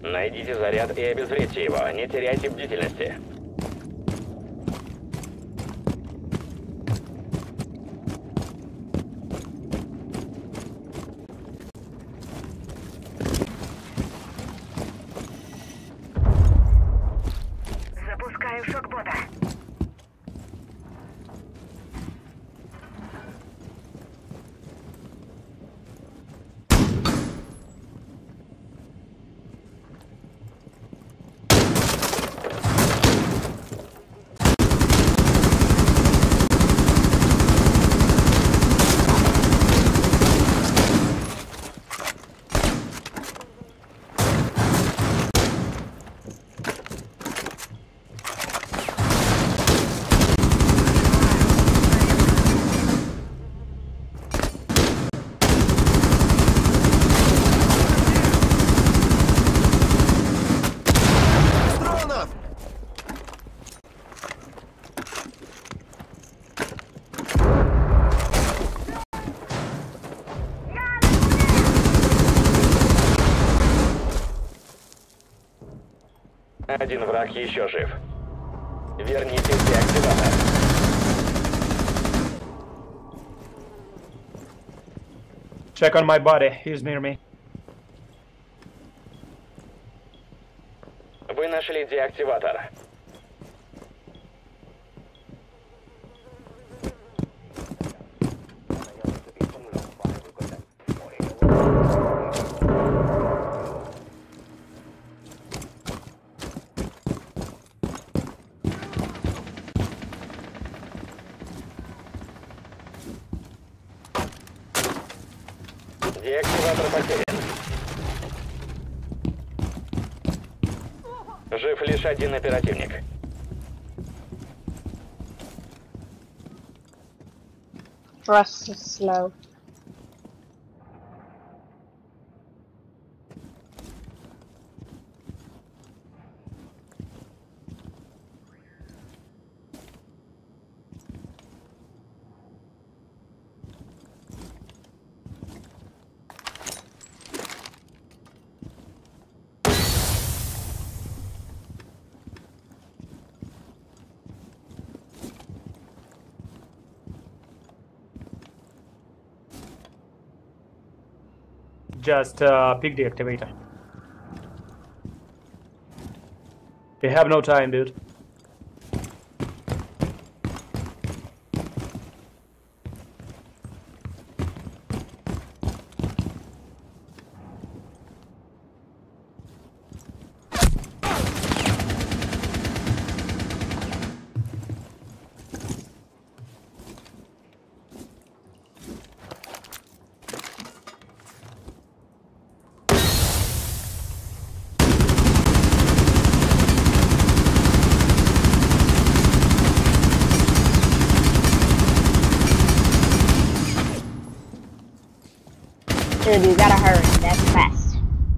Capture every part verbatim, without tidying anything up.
Найдите заряд и обезвредьте его. Не теряйте бдительности. Запускаю шокбота. Один враг еще жив. Верните деактиватор. Check on my body. He's near me. Вы нашли деактиватор. Деактиватор потерян. Жив лишь один оперативник. Thrust is slow. Just uh, pick the activator. We have no time, dude. Dude, you gotta hurry. That's fast.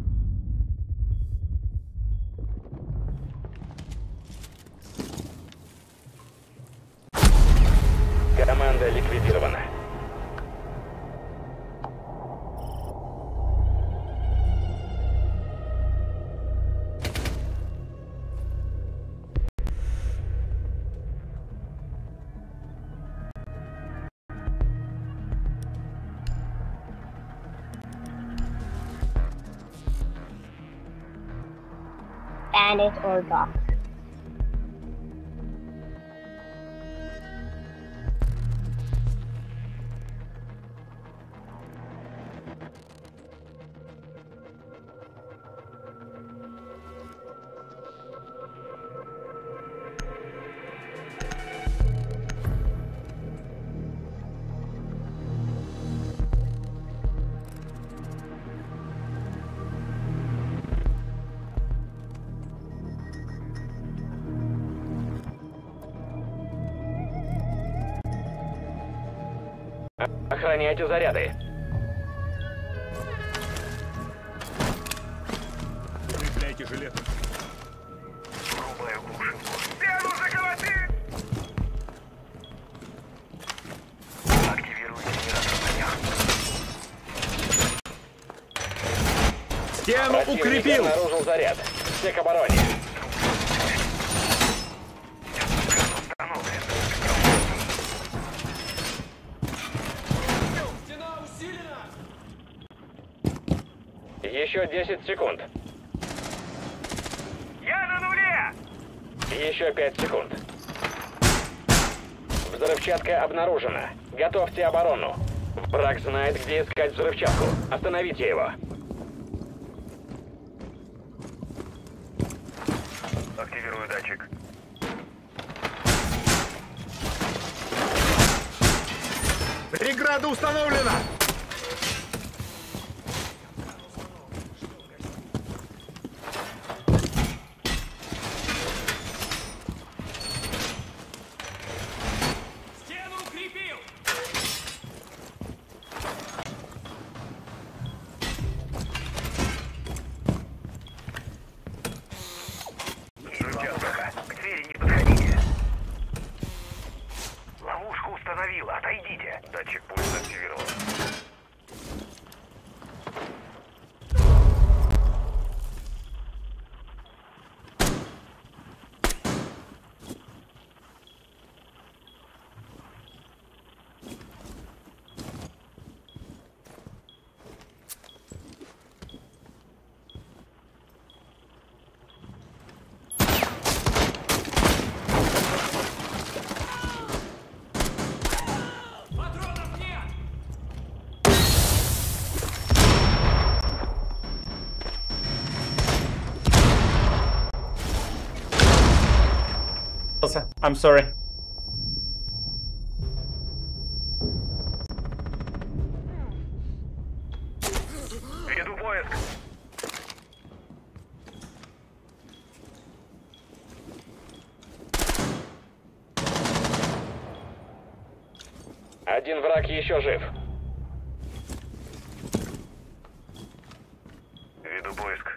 Команда ликвидирована. Bandit or doc. Охраняйте заряды. Укрепляйте жилеты. Врубаю глушилку. Стену заколоти! Активирую генератор огня. Стену Противник укрепил! обнаружил заряд. Все к обороне. Еще десять секунд. Я на нуле! Еще пять секунд. Взрывчатка обнаружена. Готовьте оборону. Враг знает, где искать взрывчатку. Остановите его. Активирую датчик. Преграда установлена! Стену укрепил! Взрывчатка. К двери не подходите. Ловушку установила. Отойдите. Датчик пульса активирован. Патронов нет! I'm sorry. Веду поиск. Один враг еще жив. Веду поиск.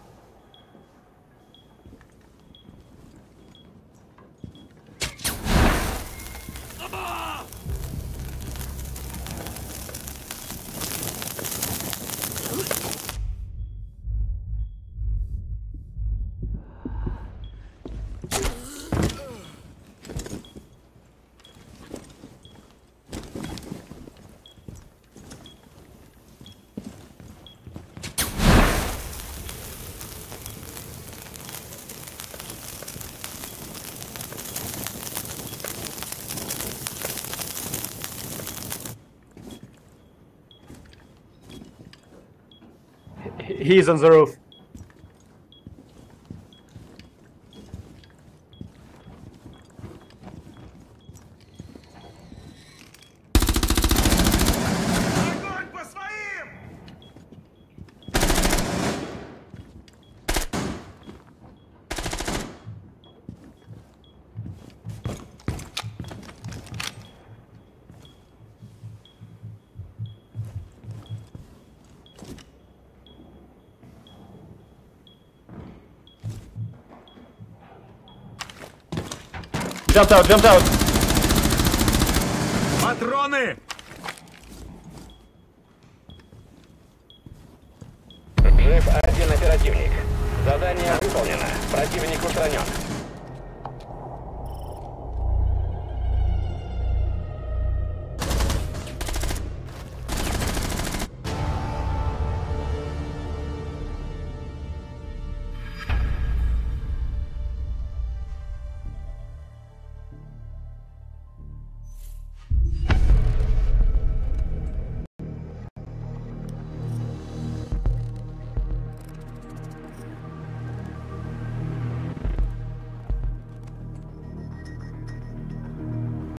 He's on the roof. Огонь по своим! Jumped out, jumped out. Патроны! Жив один оперативник. Задание выполнено. Противник устранен.